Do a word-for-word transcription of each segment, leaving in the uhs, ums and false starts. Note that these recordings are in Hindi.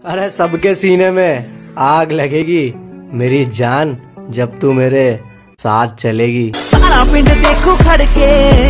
अरे सबके सीने में आग लगेगी मेरी जान जब तू मेरे साथ चलेगी। सारा पिंड देखो खड़के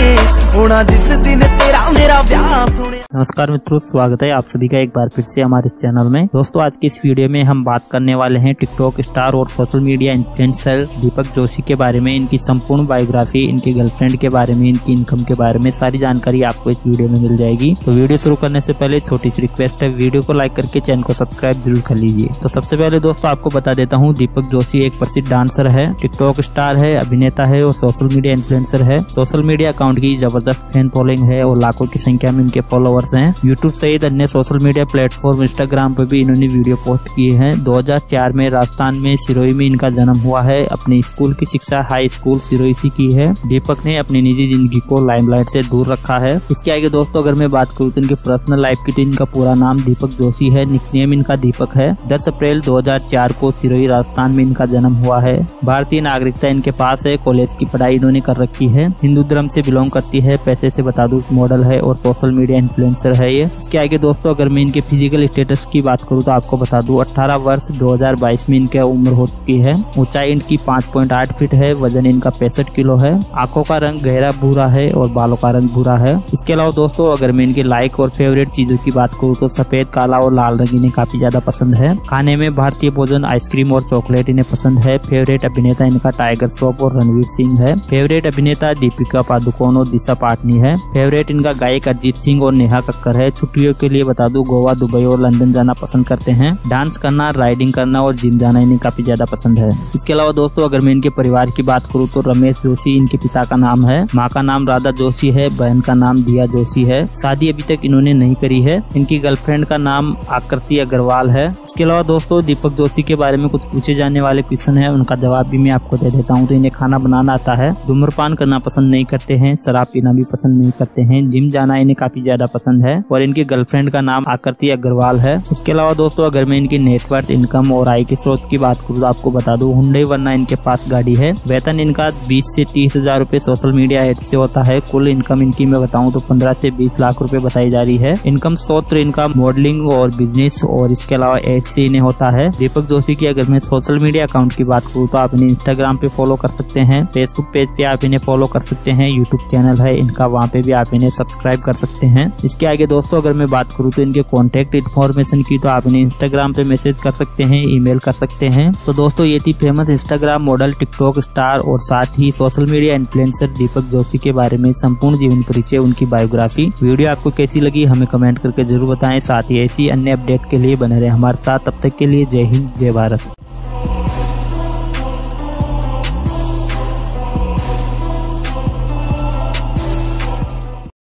होना जिस दिन तेरा मेरा ब्याह सुने। नमस्कार मित्रों, स्वागत है आप सभी का एक बार फिर से हमारे चैनल में। दोस्तों, आज की इस वीडियो में हम बात करने वाले हैं टिकटॉक स्टार और social media influencer Deepak Joshi के बारे में, इनकी संपूर्ण बायोग्राफी, इनकी गर्लफ्रेंड के बारे में, इनकी इनकम के बारे में सारी जानकारी आपको इस वीडियो में मिल जाएगी। तो वीडियो शुरू करने से पहले छोटी सी रिक्वेस्ट है, वीडियो को लाइक करके चैनल को सब्सक्राइब जरूर कर लीजिए। तो सबसे पहले दोस्तों आपको बता देता हूँ, दीपक जोशी एक प्रसिद्ध डांसर है, टिकटॉक स्टार है, अभिनेता है और सोशल मीडिया इन्फ्लुएंसर है। सोशल मीडिया अकाउंट की जबरदस्त फैन फॉलोइंग है और लाखों की संख्या में इनके फॉलोअर्स हैं। यूट्यूब सहित अन्य सोशल मीडिया प्लेटफॉर्म इंस्टाग्राम पर भी इन्होंने वीडियो पोस्ट किए हैं। दो हज़ार चार में राजस्थान में सिरोही में इनका जन्म हुआ है। अपनी स्कूल की शिक्षा हाई स्कूल सिरोही से की है। दीपक ने अपनी निजी जिंदगी को लाइमलाइट से दूर रखा है। इसके आगे दोस्तों अगर मैं बात करूँ तो इनके पर्सनल लाइफ की, तो इनका पूरा नाम दीपक जोशी है, निकनेम इनका दीपक है। दस अप्रैल दो हज़ार चार को सिरोही राजस्थान में इनका जन्म हुआ है। भारतीय नागरिकता इनके पास है। कॉलेज की पढ़ाई इन्होंने कर रखी है। हिंदू धर्म से बिलोंग करती है। पैसे से बता दूं मॉडल है और सोशल मीडिया इन्फ्लुएंसर है ये। इसके आगे दोस्तों अगर मैं इनके फिजिकल स्टेटस की बात करूं तो आपको बता दूं अठारह वर्ष दो हज़ार बाईस में इनकी उम्र हो चुकी है। ऊंचाई इनकी पाँच पॉइंट आठ फीट है। वजन इनका पैंसठ किलो है। आंखों का रंग गहरा भूरा है और बालों का रंग भूरा है। इसके अलावा दोस्तों अगर मैं इनके लाइक और फेवरेट चीजों की बात करूँ तो सफेद, काला और लाल रंग इन्हें काफी ज्यादा पसंद है। खाने में भारतीय भोजन, आइसक्रीम और चॉकलेट इन्हें पसंद है। फेवरेट अभिनेता इनका टाइगर श्रॉफ और रणवीर सिंह है। फेवरेट अभिनेता दीपिका पादुकोण और दिशा पाटनी है। फेवरेट इनका गायक अरिजीत सिंह और नेहा कक्कर है। छुट्टियों के लिए बता दूं गोवा, दुबई और लंदन जाना पसंद करते हैं। डांस करना, राइडिंग करना और जिम जाना इन्हें काफी ज्यादा पसंद है। इसके अलावा दोस्तों अगर मैं इनके परिवार की बात करूं तो रमेश जोशी इनके पिता का नाम है। माँ का नाम राधा जोशी है। बहन का नाम दिया जोशी है। शादी अभी तक इन्होंने नहीं करी है। इनकी गर्लफ्रेंड का नाम आकृति अग्रवाल है। इसके अलावा दोस्तों दीपक जोशी के बारे में कुछ पूछे जाने वाले क्वेश्चन है, उनका जवाब भी मैं आपको दे देता हूँ। तो इन्हें खाना बनाना आता है। धूम्रपान करना पसंद नहीं करते हैं। शराब पीना भी पसंद नहीं करते हैं। जिम जाना इन्हें काफी ज्यादा पसंद है और इनकी गर्लफ्रेंड का नाम आकृति अग्रवाल है। इसके अलावा दोस्तों अगर मैं इनकी नेटवर्थ, इनकम और आय के स्रोत की बात करूँ तो आपको बता दूं हुंडई वर्ना इनके पास गाड़ी है। वेतन इनका बीस से तीस हजार रूपए सोशल मीडिया एड से होता है। कुल इनकम इनकी मैं बताऊं तो पंद्रह से बीस लाख रुपए बताई जा रही है। इनकम स्रोत इनका मॉडलिंग और बिजनेस और इसके अलावा एड से इन्हें होता है। दीपक जोशी की अगर मैं सोशल मीडिया अकाउंट की बात करूँ तो आप इन्हें इंस्टाग्राम पे फॉलो कर सकते हैं। फेसबुक पेज पे आप इन्हें फॉलो कर सकते हैं। यूट्यूब चैनल है इनका, वहाँ पे भी आप इन्हें सब्सक्राइब कर सकते हैं। इसके आगे दोस्तों अगर मैं बात करूँ तो इनके कॉन्टेक्ट इन्फॉर्मेशन की, तो आप इन्हें इंस्टाग्राम पे मैसेज कर सकते हैं, ईमेल कर सकते हैं। तो दोस्तों ये थी famous Instagram model, TikTok star और साथ ही social media influencer Deepak Joshi के बारे में संपूर्ण जीवन परिचय, उनकी बायोग्राफी। वीडियो आपको कैसी लगी हमें कमेंट करके जरूर बताएं। साथ ही ऐसी अन्य अपडेट के लिए बने रहे हमारे साथ। तब तक के लिए जय हिंद, जय भारत।